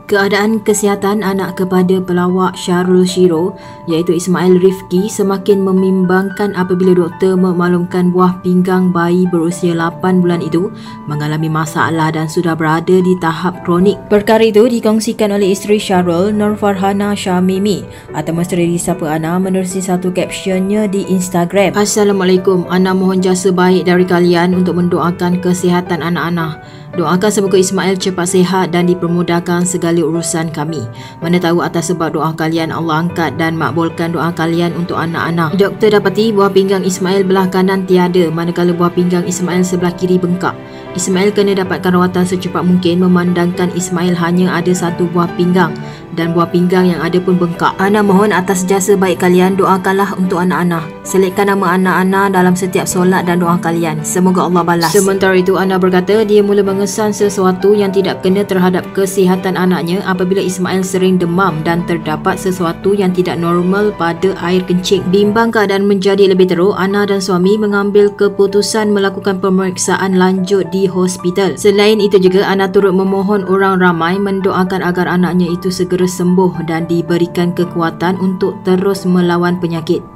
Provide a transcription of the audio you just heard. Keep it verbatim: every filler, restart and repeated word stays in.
Keadaan kesihatan anak kepada pelawak Syahrul Shiro iaitu Ismail Rifki semakin membimbangkan apabila doktor memaklumkan buah pinggang bayi berusia lapan bulan itu mengalami masalah dan sudah berada di tahap kronik. Perkara itu dikongsikan oleh isteri Syahrul, Nur Farhana Syamimi atau Misteri Disapa Ana menerusi satu captionnya di Instagram. Assalamualaikum, Ana mohon jasa baik dari kalian untuk mendoakan kesihatan anak-anak. Doakan semoga Ismail cepat sihat dan dipermudahkan segala urusan kami. Mana tahu atas sebab doa kalian Allah angkat dan makbulkan doa kalian untuk anak-anak. Doktor dapati buah pinggang Ismail belah kanan tiada, manakala buah pinggang Ismail sebelah kiri bengkak. Ismail kena dapatkan rawatan secepat mungkin memandangkan Ismail hanya ada satu buah pinggang dan buah pinggang yang ada pun bengkak. Ana mohon atas jasa baik kalian doakanlah untuk anak-anak. Selitkan nama anak-anak dalam setiap solat dan doa kalian. Semoga Allah balas. Sementara itu Ana berkata dia mula mengesan sesuatu yang tidak kena terhadap kesihatan anaknya apabila Ismail sering demam dan terdapat sesuatu yang tidak normal pada air kencing. Bimbang keadaan menjadi lebih teruk, Ana dan suami mengambil keputusan melakukan pemeriksaan lanjut di hospital. Selain itu juga Ana turut memohon orang ramai mendoakan agar anaknya itu segera sembuh dan diberikan kekuatan untuk terus melawan penyakit.